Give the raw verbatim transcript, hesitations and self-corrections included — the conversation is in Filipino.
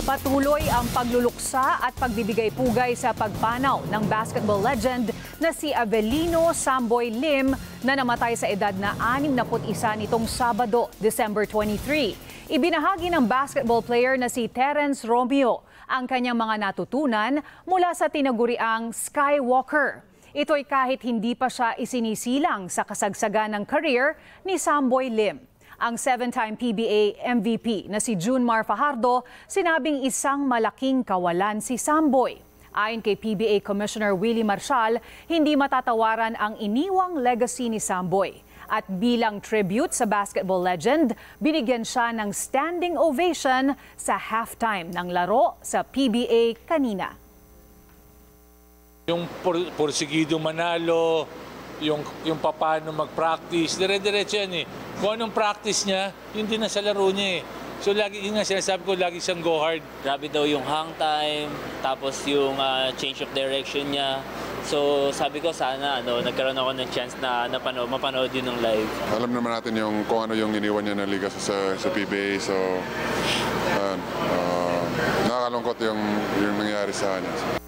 Patuloy ang pagluluksa at pagbibigay-pugay sa pagpanaw ng basketball legend na si Avelino Samboy Lim na namatay sa edad na anim na put isa nitong Sabado, December twenty-three. Ibinahagi ng basketball player na si Terence Romeo ang kanyang mga natutunan mula sa tinaguriang Skywalker. Ito'y kahit hindi pa siya isinisilang sa kasagsagan ng career ni Samboy Lim. Ang seven-time P B A M V P na si Junmar Fajardo sinabing isang malaking kawalan si Samboy. Ayon kay P B A Commissioner Willie Marcial, hindi matatawaran ang iniwang legacy ni Samboy. At bilang tribute sa basketball legend, binigyan siya ng standing ovation sa halftime ng laro sa P B A kanina. Yung porsigido manalo, yung, yung paano mag-practice, dire-diretso yan eh. Kung anong practice niya, yun din na sa laro niya eh. So lagi, yun nga sinasabi ko, lagi siyang go hard. Grabe daw yung hang time, tapos yung uh, change of direction niya. So sabi ko sana ano, nagkaroon ako ng chance na napanood, mapanood yun ng live. Alam naman natin yung kung ano yung iniwan niya na liga sa, sa P B A. So uh, uh, nakakalungkot yung, yung nangyari sa kanya.